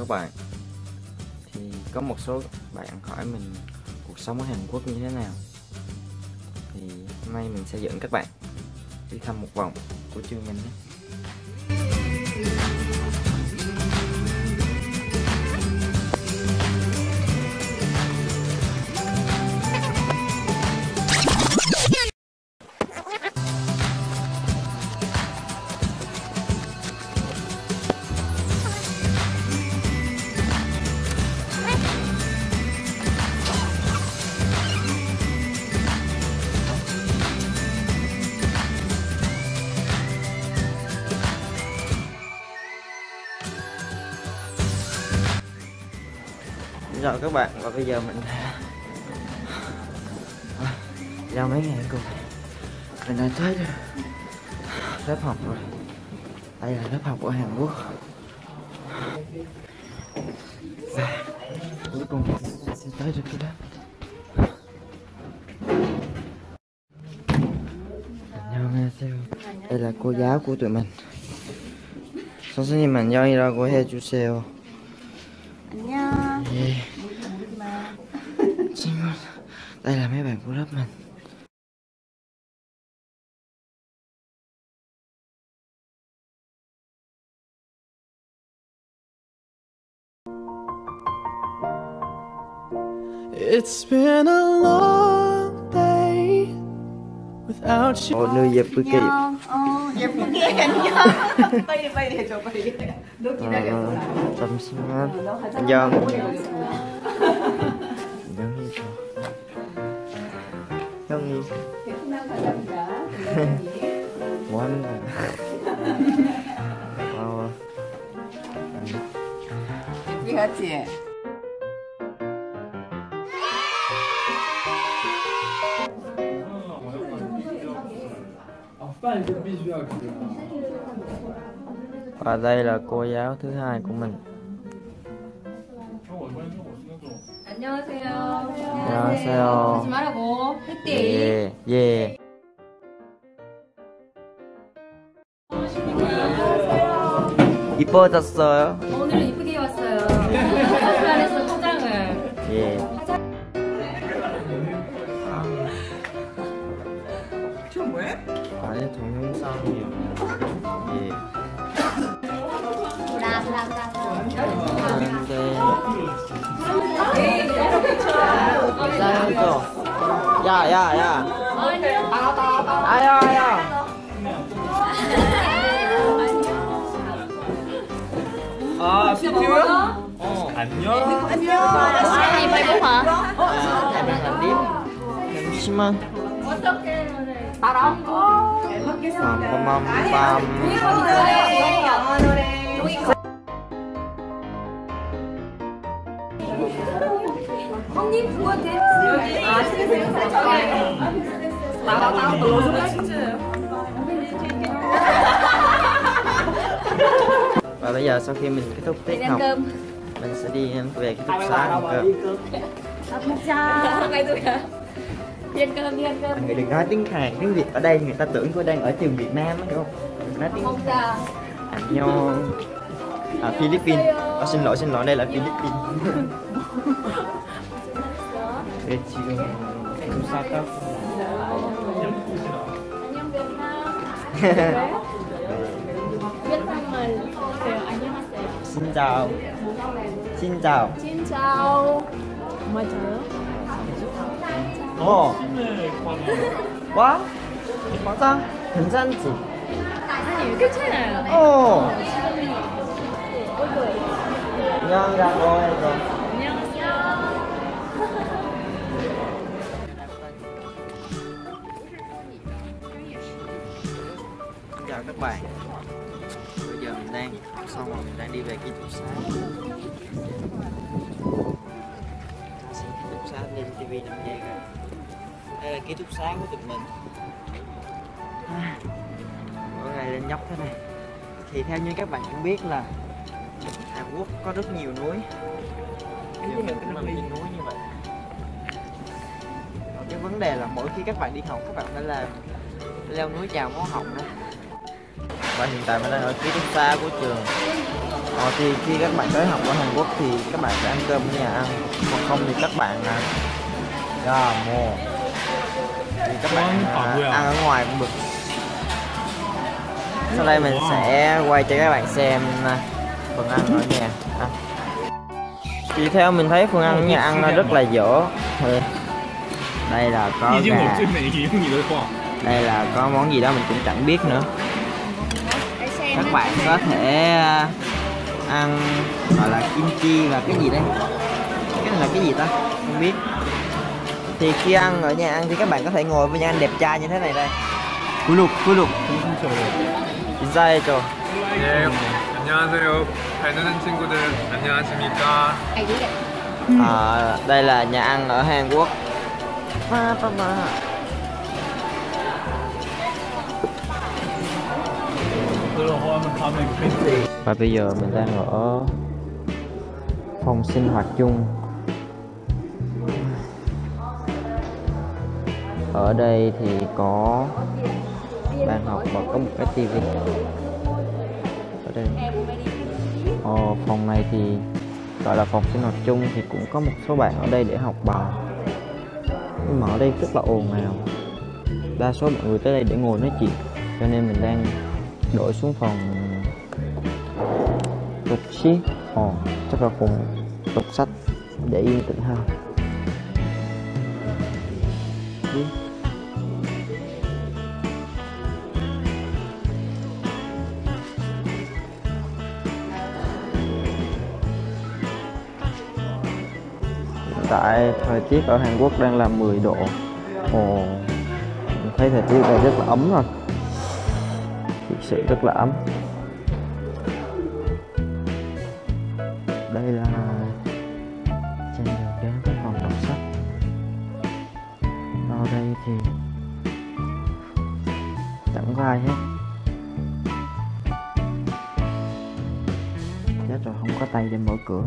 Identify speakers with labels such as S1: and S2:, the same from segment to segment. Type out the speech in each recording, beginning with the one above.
S1: các bạn. Thì có một số bạn hỏi mình cuộc sống ở Hàn Quốc như thế nào. Thì hôm nay mình sẽ dẫn các bạn đi thăm một vòng của trường mình nhé. Chào các bạn, và bây giờ mình giao mấy ngày cùng mình đã tới lớp học rồi. Đây là lớp học ở Hàn Quốc và cuối cùng mình sẽ tới được cái lớp. Đây là cô giáo của tụi mình. 선생님 안녕이라고 해주세요.
S2: 안녕.
S1: 예. 친구, đây là mấy bạn của lớp mình.
S3: It's been a long day without you.
S1: 오늘 예쁘게.
S2: 예쁘게 안녕. 빨리 해줘 빨리. 너 기다렸어.
S1: 잠시만. 안녕. 안녕히죠. 형이.
S2: 베트남 가자입니다.
S1: 뭐 하는 거야? 고마워.
S2: 우리 같이.
S1: Và đây là cô giáo thứ hai của mình.
S2: 안녕하세요.
S1: 안녕하세요.
S2: 하지 말라고. 했대.
S1: 예, 예. 이뻐졌어요?
S2: 오늘은 이쁘게 왔어요. 화장실에서 화장을.
S1: 예.
S2: 저 뭐해?
S1: 아니, 동영상이요. 예. 하는데. 야. 아야.
S3: 아, 비트야? 안녕.
S2: 아니 빨리 봐.
S1: 잠시만.
S2: 어떻게 따라온 거? 잘 먹겠습니다.
S1: 빰빰빰빰.
S2: 영어 노래. 형님 그거 돼? 아 진짜 저기 나가 너무 진짜.
S1: Và bây giờ sau khi mình kết thúc tiết học, mình sẽ đi về ký túc xá ăn cơm.
S2: đi ăn cơm.
S1: Mọi người đừng nói tiếng Hàn, tiếng Việt ở đây người ta tưởng tôi đang ở trường Việt Nam á, hiểu không? Đừng nói tiếng Hàn. Annyeong. À, Philippines. Xin lỗi, đây là Philippines. Để chiều ký túc xá cấp. Xin chào.
S2: Xin chào. 맞아요?
S1: 와? 맞아? 괜찮지?
S2: 아니 괜찮아요.
S1: 안녕이라고 해서.
S2: 안녕하세요.
S1: Chào các bạn. Bây giờ mình đang xong rồi, mình đang đi về ký túc xá. Ký túc xá lên TV 5 giây rồi. Đây là ký túc xá của tụi mình. Mỗi ngày lên dốc thế này. Thì theo như các bạn cũng biết là Hàn Quốc có rất nhiều núi. Nhiều mình cũng nằm trên núi như vậy. Cái vấn đề là mỗi khi các bạn đi học, các bạn phải leo núi chào máu họng đó. Và hiện tại mình đang ở ký túc xá của trường Thì khi các bạn tới học ở Hàn Quốc thì các bạn sẽ ăn cơm ở nhà ăn, hoặc không thì các bạn mua thì các bạn ăn ở ngoài cũng được. Sau đây mình sẽ quay cho các bạn xem phần ăn ở nhà ăn. Thì theo mình thấy phần ăn ở nhà ăn nó rất là dở. Đây là có gà, đây là có món gì đó mình cũng chẳng biết nữa. Các bạn có thể ăn gọi là kimchi và cái gì đây, cái này là cái gì ta không biết. Thì khi ăn ở nhà ăn thì các bạn có thể ngồi với những anh đẹp trai như thế này đây. 구독 인사해줘.
S4: 네, 안녕하세요. 잘 노는 친구들 안녕하십니까?
S1: Đây là nhà ăn ở Hàn Quốc. Và bây giờ mình đang ở phòng sinh hoạt chung. Ở đây thì có bàn học và có một cái tivi ở đây. Phòng này thì gọi là phòng sinh hoạt chung, thì cũng có một số bạn ở đây để học bài, nhưng mà ở đây rất là ồn ào, đa số mọi người tới đây để ngồi nói chuyện, cho nên mình đang đổi xuống phòng đọc sách. Chắc là cùng đọc sách để yên tĩnh hơn. Tại thời tiết ở Hàn Quốc đang là 10 độ. Mình thấy thời tiết này rất là ấm rồi, thực sự rất là ấm. Đây là trên đường đến cái phòng đọc sách. Ở đây thì chẳng có ai hết. Chết rồi, không có tay để mở cửa.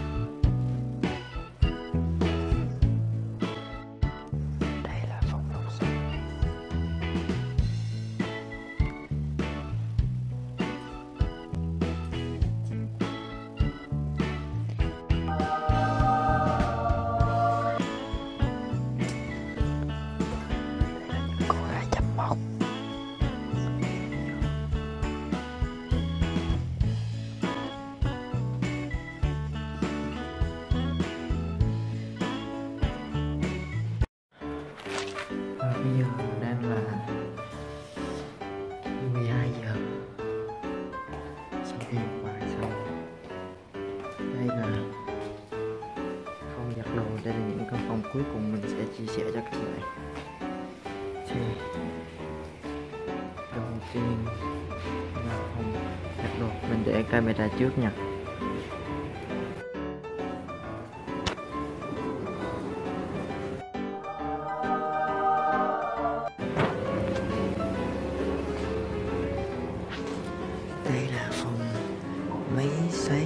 S1: Bây giờ đang là 12 giờ. Sau khi học bài xong, đây là phòng giặt đồ. Đây là những căn phòng cuối cùng mình sẽ chia sẻ cho các bạn. Thì đầu tiên là phòng giặt đồ. Mình để camera trước nha. Đây là phòng máy sấy.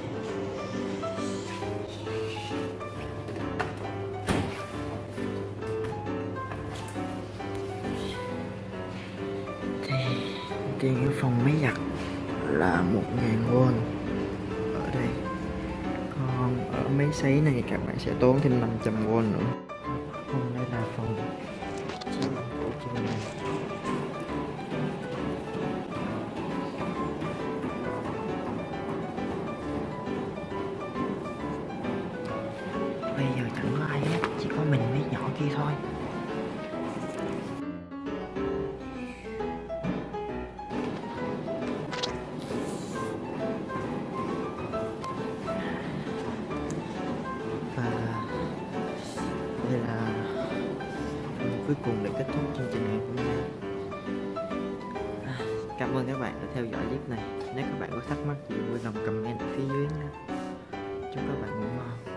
S1: Thì tiền cái phòng máy giặt là 1.000 won ở đây. Còn ở máy sấy này các bạn sẽ tốn thêm 500 won nữa. Còn đây là phòng chiếu của trường này. Bây giờ chẳng có ai hết, chỉ có mình với nhỏ kia thôi. Và đây là cuối cùng để kết thúc chương trình ngày hôm nay. Cảm ơn các bạn đã theo dõi clip này. Nếu các bạn có thắc mắc gì vui lòng comment ở phía dưới nha. Chúc các bạn ngủ ngon.